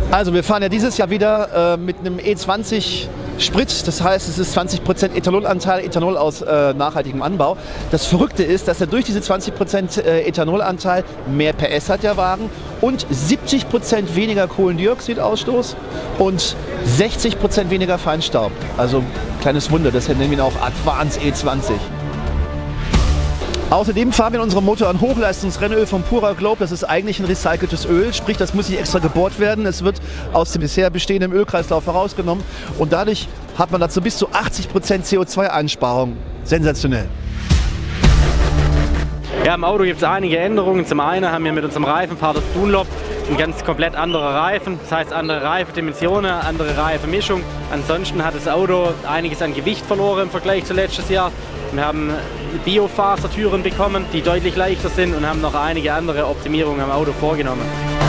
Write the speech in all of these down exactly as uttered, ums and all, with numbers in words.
Also wir fahren ja dieses Jahr wieder äh, mit einem E zwanzig Sprit, das heißt es ist zwanzig Prozent Ethanolanteil, Ethanol aus äh, nachhaltigem Anbau. Das Verrückte ist, dass er durch diese zwanzig Prozent äh, Ethanolanteil mehr P S hat der Wagen und siebzig Prozent weniger Kohlendioxidausstoß und sechzig Prozent weniger Feinstaub. Also kleines Wunder, deshalb nennen wir ihn auch Advance E zwanzig. Außerdem fahren wir in unserem Motor ein Hochleistungsrennöl vom Pura Globe. Das ist eigentlich ein recyceltes Öl, sprich das muss nicht extra gebohrt werden. Es wird aus dem bisher bestehenden Ölkreislauf herausgenommen und dadurch hat man dazu bis zu achtzig Prozent C O zwei Einsparung. Sensationell. Ja, im Auto gibt es einige Änderungen. Zum einen haben wir mit unserem Reifenpartner Dunlop ein ganz komplett anderer Reifen, das heißt andere Reifendimensionen, andere Reifenmischung. Ansonsten hat das Auto einiges an Gewicht verloren im Vergleich zu letztes Jahr. Wir haben Biofasertüren bekommen, die deutlich leichter sind und haben noch einige andere Optimierungen am Auto vorgenommen.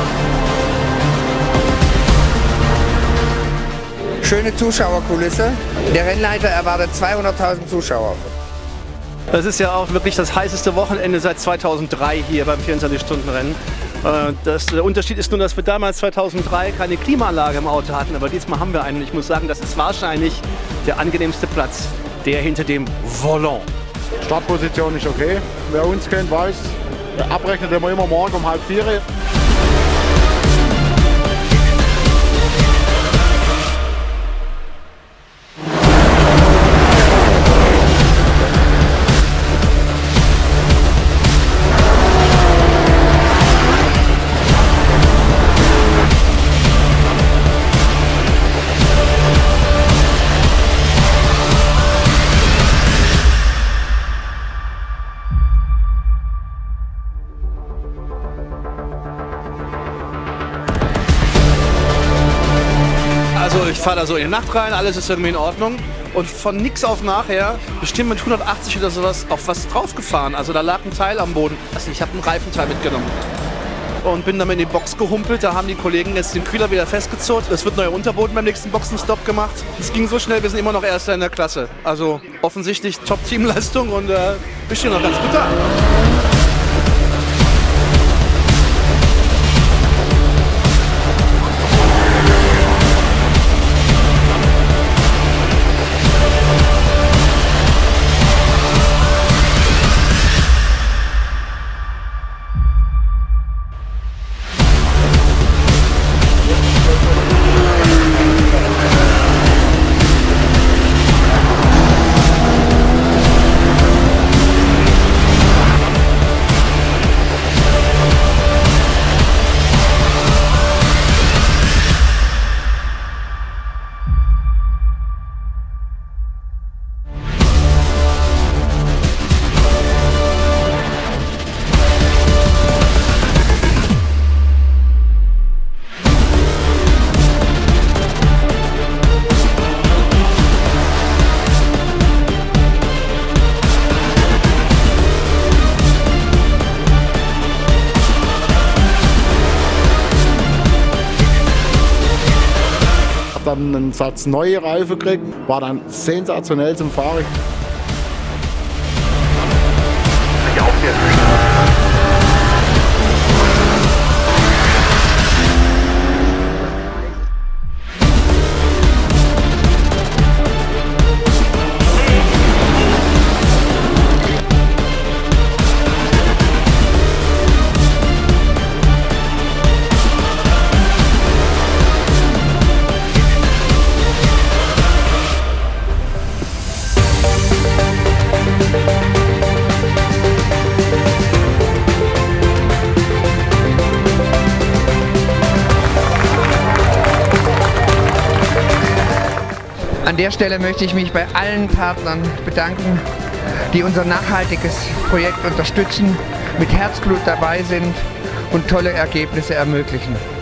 Schöne Zuschauerkulisse. Der Rennleiter erwartet zweihunderttausend Zuschauer. Das ist ja auch wirklich das heißeste Wochenende seit zweitausenddrei hier beim vierundzwanzig-Stunden-Rennen. Das, der Unterschied ist nur, dass wir damals zweitausenddrei keine Klimaanlage im Auto hatten, aber diesmal haben wir eine. Und ich muss sagen, das ist wahrscheinlich der angenehmste Platz, der hinter dem Volant. Startposition ist okay. Wer uns kennt, weiß, abrechnet immer immer morgen um halb vier. Also ich fahre da so in die Nacht rein, alles ist irgendwie in Ordnung und von nix auf nachher bestimmt mit hundertachtzig oder sowas auf was draufgefahren. Also da lag ein Teil am Boden. Also ich habe ein Reifenteil mitgenommen und bin damit in die Box gehumpelt. Da haben die Kollegen jetzt den Kühler wieder festgezurrt. Es wird neuer Unterboden beim nächsten Boxenstopp gemacht. Es ging so schnell, wir sind immer noch Erster in der Klasse. Also offensichtlich Top-Teamleistung und äh, wir stehen noch ganz gut da. Dann einen Satz neue Reifen gekriegt, war dann sensationell zum Fahren. An der Stelle möchte ich mich bei allen Partnern bedanken, die unser nachhaltiges Projekt unterstützen, mit Herzblut dabei sind und tolle Ergebnisse ermöglichen.